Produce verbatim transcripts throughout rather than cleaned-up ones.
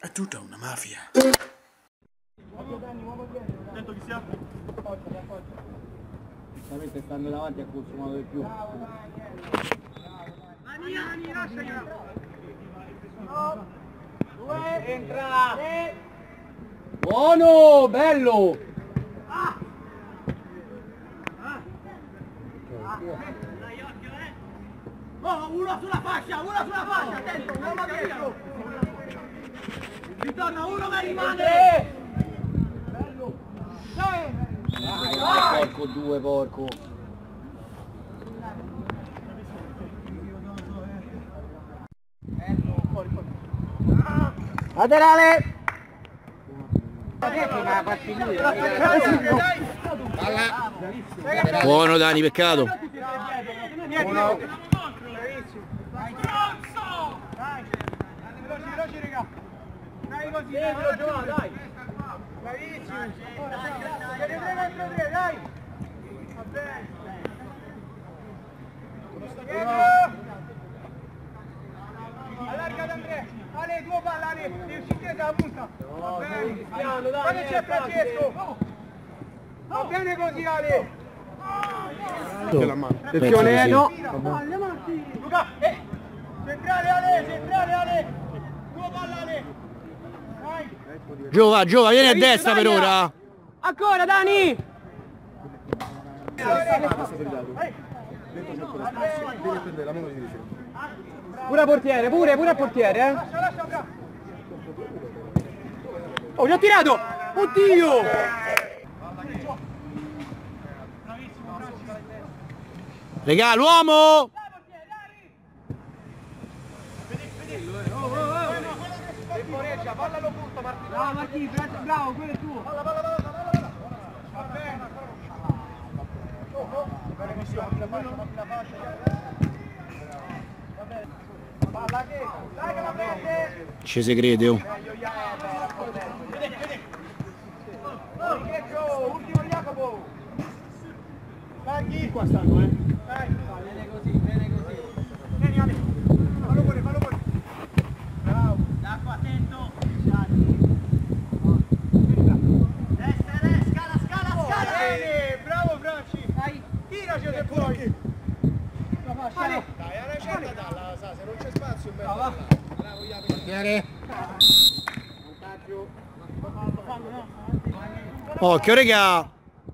È tutta una mafia. Attento chi sia. Giustamente stanno davanti a consumato di più. Mani, mani, lasciagliela. Due, entra! Buono, bello! Ah! Oh, uno sulla fascia, uno sulla fascia, attento, uno va dietro. Ritorna, uno ma rimane. Bello. Dai. Dai, porco due, porco. Laterale! Buono Dani, peccato. Uno. Dai, veloci, veloci, raga. Dai così, dai, Giovanni, dai. Bravissimo. Vieni tre contro tre, dai. Va bene. Allarga da Andrea. Ale, due palle, Ale. Devi uscire dalla punta. Va bene. Quando c'è Francesco. Va bene così, Ale. Attenzione, no. Luca, eh. Centrale, Ale, centrale, Ale. Due palle, Ale. Vai. Giova, Giova, vieni a destra per ora. Ancora, Dani. Pure a portiere, pure, pure a portiere, eh. Oh, gli ho tirato! Oddio! Regà, l'uomo! Temporeggia, pallalo punto, Martino. Bravo Martino, bravo, quello è tuo. Palla, palla, palla, palla, palla. Va bene. Oh, oh. Bene, missione, la fascia, la fascia. Va bene. Palla che? Dai che la prende. Ci si crede, oh. Vedi, vedi. Oh, ultimo Jacopo. Dai, qua stanno, eh. Dai. Bene così, bene così. Vieni, Ale. Fallo fuori, fallo fuori. Bravo. D'acqua, attento. Destra, destra, scala, scala, scala. Bene, bravo Franci. Dai. Tiraci se puoi. Ale. Dai, alla certa dalla, sa, se non c'è spazio, bello. Va. Bravo, Jacopo. Portiere. Vantaggio. Fallo, fallo, no. Occhio, regà.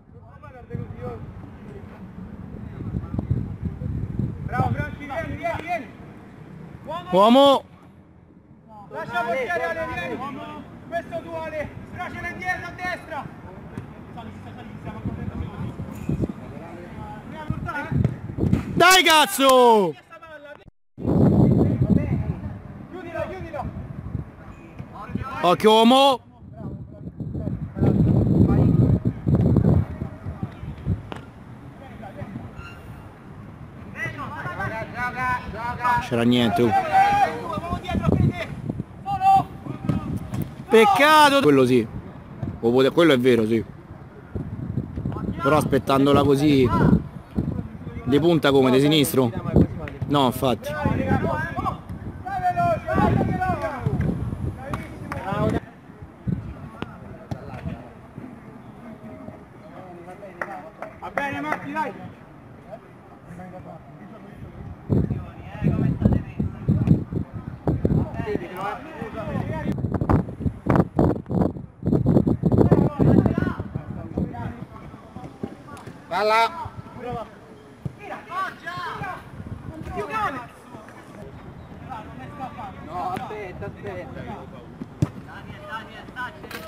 Bravo Franci, vieni, vieni, vieni. Uomo. Lascia portiere Ale, vieni. Questo tu Ale. Stracela indietro a destra. Sali, sali, stiamo correndo così. Prima portare, eh. Dai cazzo! Chiudila, chiudila. Occhio uomo. C'era niente. Oh. Peccato. Quello sì. Quello è vero, sì. Però aspettandola così. Di punta come? Di sinistro? No, infatti. Va bene Marti, dai. Palla. No, aspetta, aspetta. Daniel, Daniel, dacci.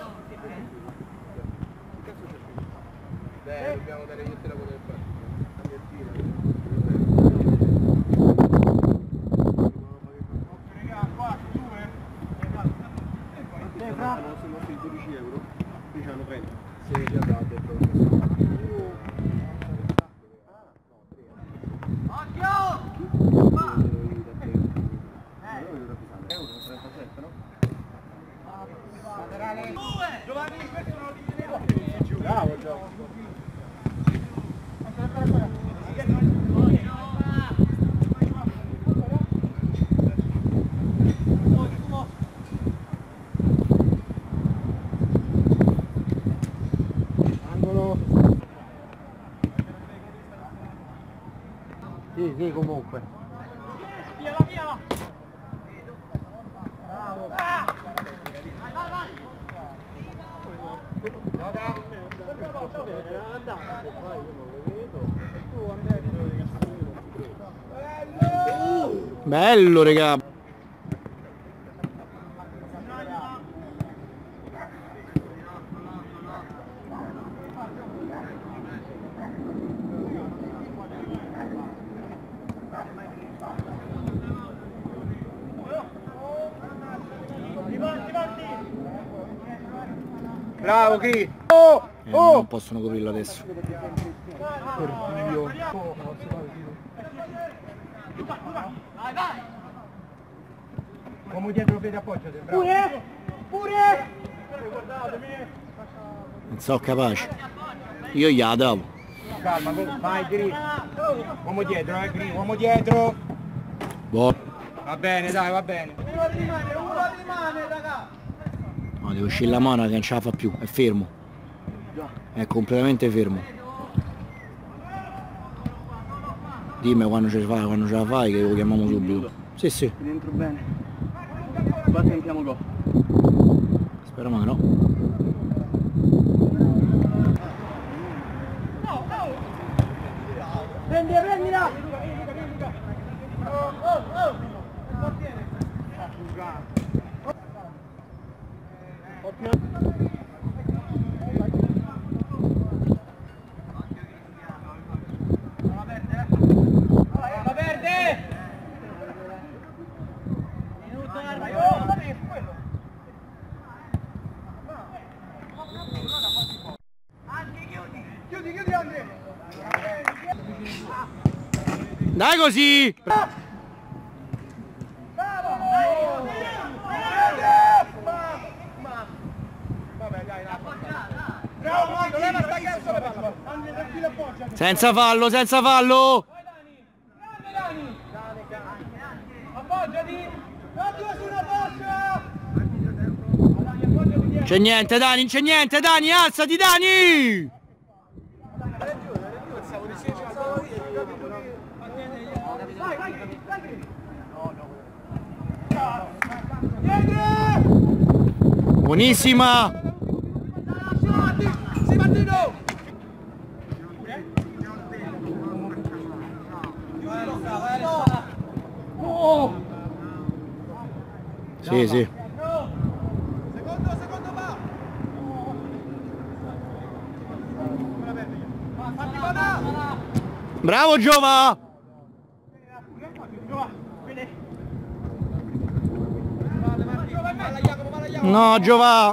Beh, dobbiamo dare niente la poter fare. Raga, qua, due. Non sono nostri dodici euro, qui ci hanno trenta. Sì, già da detto. Giovanni, questo non lo dicevo. Bravo, Giovanni. Sì, comunque. Via, via! Bravo! Ah! Vai, vai! Bello, regà. Bravo chi? Oh! Eh, Oh! non possono coprirlo adesso. Per Dio! Vai, vai! Uomo dietro, piede appoggiate, bravo! Pure! Pure! Non sono capace. Io gliela davo. Calma, vai Gri! Uomo dietro, eh Gri, uomo dietro! Boh. Va bene, dai, va bene! Uno rimane, uno rimane, raga! No, devo uscire la mano che non ce la fa più, è fermo. È completamente fermo. Dimmi quando ce la fai, quando ce la fai che lo chiamiamo subito. Sì, sì. Dentro bene. Qua tentiamo gol. Speriamo che no. Prendi, prendila! Oh, oh, oh! Palla verde! Minuto chiudi, chiudi Andrea! Dai così! Senza fallo, senza fallo! C'è niente Dani, c'è niente Dani, alzati Dani! Buonissima! Sì, sì. Secondo, secondo va! Bravo Giova! No Giova!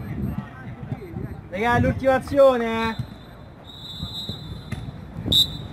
Raga, l'ultima azione, eh!